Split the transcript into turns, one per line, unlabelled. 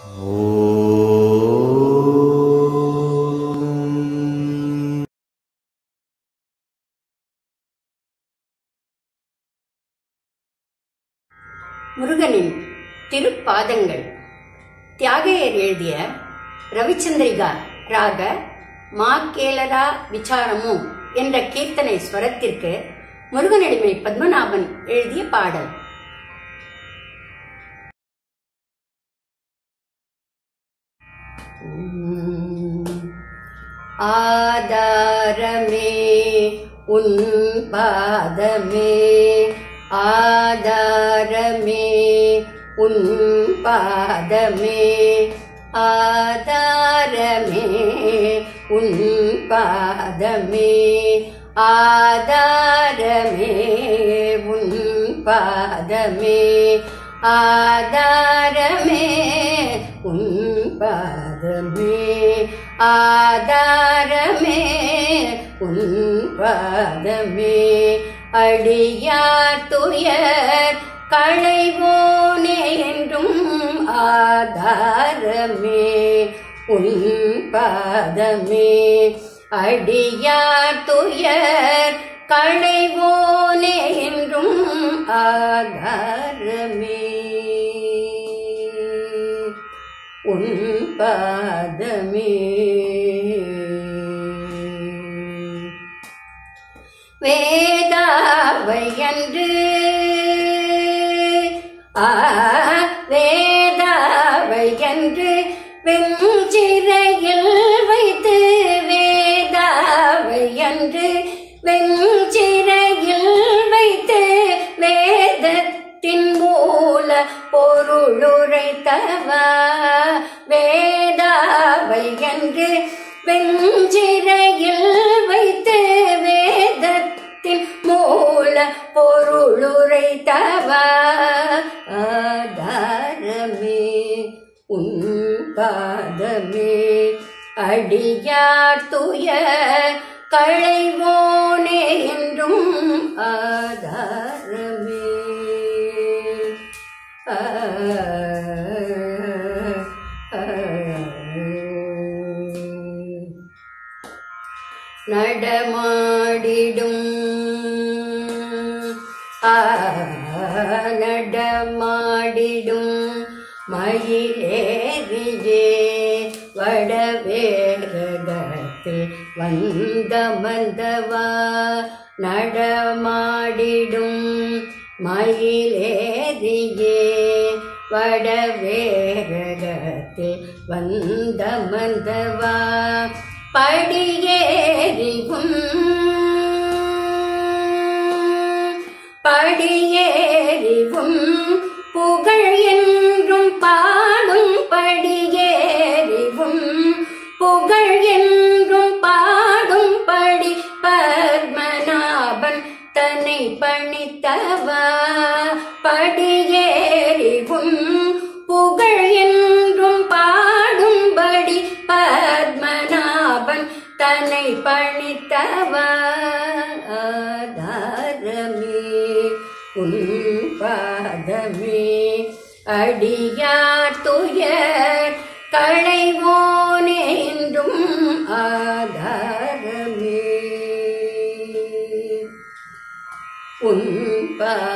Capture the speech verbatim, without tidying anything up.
முருகனின் திருப்பாதங்கள். தியாகையர் எழுதிய ரவிச்சந்திரிகா ராக மாக்கேலரா விசாரமு என்ற கீர்த்தனை ஸ்வரத்திற்கு முருகனடிமை பத்மநாபன் எழுதிய பாடல். ஆதாரமே உன் பாதமே, ஆதாரமே உன் பாதமே, ஆதாரமே உன் பாதமே, ஆதாரமே உன் பாதமே, ஆதாரமே உன் பாதமே, ஆதாரமே உன் பாதமே, அடியார் துயர் களைவோனே என்றும் ஆதாரமே உன் பாதமே, அடியார் துயர் களைவோனே என்றும் ஆதாரமே உன் பாதமே. வேதாவையன்று ஆ வேதாவையன்று வெஞ்சிறையில் வைத்து, வேதாவையன்று வெஞ்சிறையில் வைத்து வேதத்தின் மூல பொருளுரைத்தவா, வேதாவையன்று வெஞ்சிறையில் வைத்து வேதத்தின் மூல பொருளுரைத்தவா, ஆதாரமே உன் பாதமே, அடியார் துயர் களைவோனே என்றும் ஆதாரமே. ஆ நடமாடிடும் ஆ நடமாடிடும் மயிலேறியே வடவேரகத்து வந்த மந்தவா, நடமாடிடும் மயிலேறியே வடவேரகத்து வந்த மந்தவா, படியேறிவும் படியேறிவும் புகழ் என்றும் பாடும், படியேறிவும் புகழ் என்றும் பாடும் படி பத்மநாபன் தன்னை பணித்தவா, படியேறிவும் புகழ் என்றும் பாடும்படி பத்மநாபன் தன்னை பணித்தவா, ஆதாரமே உன் பாதமே, அடியார் துயர் களைவோனே என்றும் ஆதாரமே உன் பாதமே.